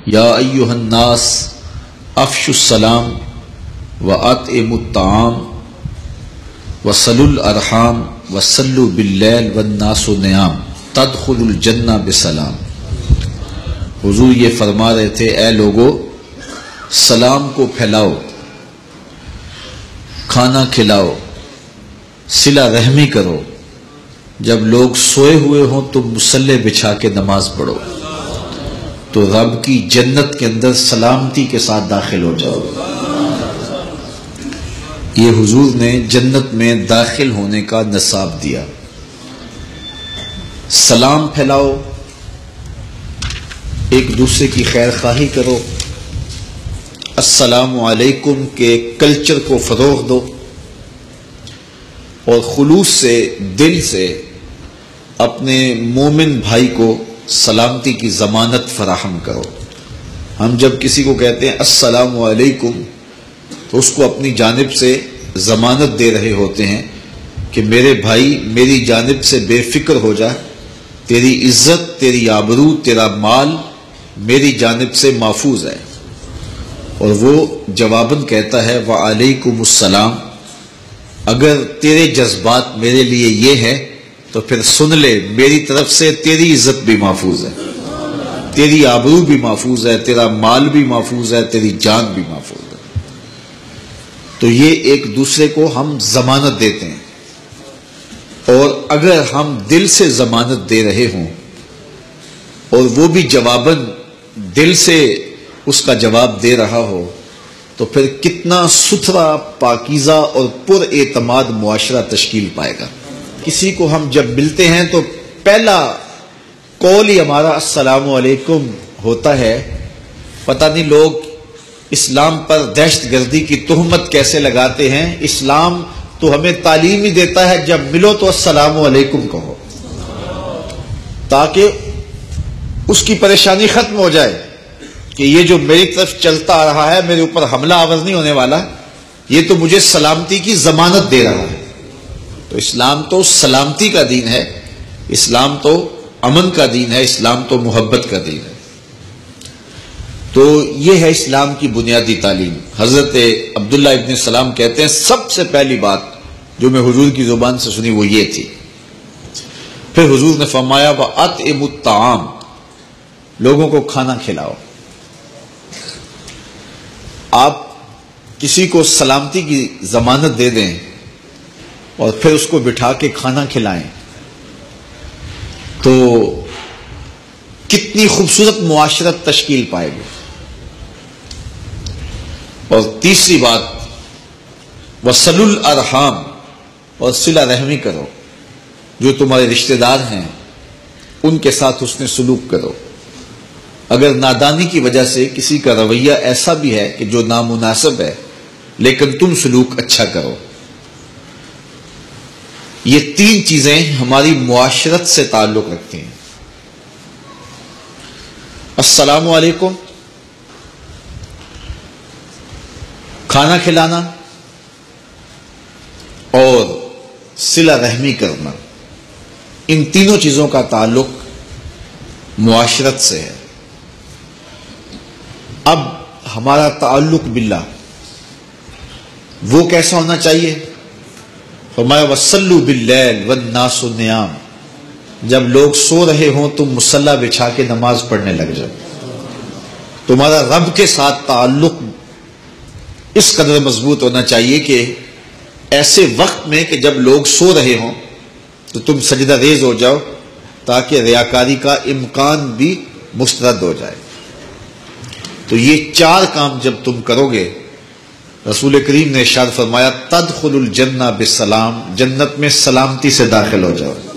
یا ایھا الناس افشوا السلام واطعموا الطعام وصلوا الارحام وصلوا باللیل والناس نیام تدخلوا الجنہ بسلام۔ حضور یہ فرما رہے تھے، اے لوگو سلام کو پھیلاؤ، کھانا کھلاؤ، صلہ رحمی کرو، جب لوگ سوئے ہوئے ہوں تو مصلی بچھا کے نماز پڑھو تو رب کی جنت کے اندر سلامتی کے ساتھ داخل ہو جاؤ۔ یہ حضور نے جنت میں داخل ہونے کا نصاب دیا۔ سلام پھیلاؤ، ایک دوسرے کی خیر خواہی کرو، السلام علیکم کے کلچر کو فروغ دو اور خلوص سے، دل سے اپنے مومن بھائی کو سلامتی کی ضمانت فراہم کرو۔ ہم جب کسی کو کہتے ہیں السلام علیکم تو اس کو اپنی جانب سے ضمانت دے رہے ہوتے ہیں کہ میرے بھائی میری جانب سے بے فکر ہو جا، تیری عزت، تیری آبرو، تیرا مال میری جانب سے محفوظ ہے۔ اور وہ جواباً کہتا ہے وعلیکم السلام، اگر تیرے جذبات میرے لیے یہ ہے تو پھر سن لے، میری طرف سے تیری عزت بھی محفوظ ہے، تیری آبرو بھی محفوظ ہے، تیرا مال بھی محفوظ ہے، تیری جان بھی محفوظ ہے۔ تو یہ ایک دوسرے کو ہم ضمانت دیتے ہیں، اور اگر ہم دل سے ضمانت دے رہے ہوں اور وہ بھی جواباً دل سے اس کا جواب دے رہا ہو تو پھر کتنا ستھرا، پاکیزہ اور پر اعتماد معاشرہ تشکیل پائے گا۔ کسی کو ہم جب ملتے ہیں تو پہلا قول ہی ہمارا السلام علیکم ہوتا ہے۔ پتہ نہیں لوگ اسلام پر دہشت گردی کی تہمت کیسے لگاتے ہیں۔ اسلام تو ہمیں تعلیم ہی دیتا ہے جب ملو تو السلام علیکم کہو، تاکہ اس کی پریشانی ختم ہو جائے کہ یہ جو میری طرف چلتا آ رہا ہے میرے اوپر حملہ آور نہیں ہونے والا، یہ تو مجھے سلامتی کی ضمانت دے رہا ہے۔ تو اسلام تو سلامتی کا دین ہے، اسلام تو امن کا دین ہے، اسلام تو محبت کا دین ہے۔ تو یہ ہے اسلام کی بنیادی تعلیم۔ حضرت عبداللہ ابن سلام کہتے ہیں سب سے پہلی بات جو میں حضور کی زبان سے سنی وہ یہ تھی۔ پھر حضور نے فرمایا وَأَطْعِمُوا الطَّعَامَ، لوگوں کو کھانا کھلاؤ۔ آپ کسی کو سلامتی کی ضمانت دے دیں اور پھر اس کو بٹھا کے کھانا کھلائیں تو کتنی خوبصورت معاشرت تشکیل پائے گی۔ اور تیسری بات وصلوا الارحام، اور صلہ رحمی کرو، جو تمہارے رشتہ دار ہیں ان کے ساتھ حسن سلوک کرو۔ اگر نادانی کی وجہ سے کسی کا رویہ ایسا بھی ہے کہ جو نامناسب ہے لیکن تم سلوک اچھا کرو۔ یہ تین چیزیں ہماری معاشرت سے تعلق رکھتی ہیں۔ السلام علیکم، کھانا کھلانا اور صلہ رحمی کرنا، ان تینوں چیزوں کا تعلق معاشرت سے ہے۔ اب ہمارا تعلق باللہ وہ کیسا ہونا چاہیے؟ فرمایا وصلوا باللیل والناس نیام، جب لوگ سو رہے ہوں تم مصلی بچھا کے نماز پڑھنے لگ جاؤ۔ تمہارا رب کے ساتھ تعلق اس قدر مضبوط ہونا چاہیے کہ ایسے وقت میں کہ جب لوگ سو رہے ہوں تو تم سجدہ ریز ہو جاؤ تاکہ ریاکاری کا امکان بھی مسترد ہو جائے۔ تو یہ چار کام جب تم کرو گے، رسول کریم نے ارشاد فرمایا تدخل الجنہ بسلام، جنت میں سلامتی سے داخل ہو جاؤ۔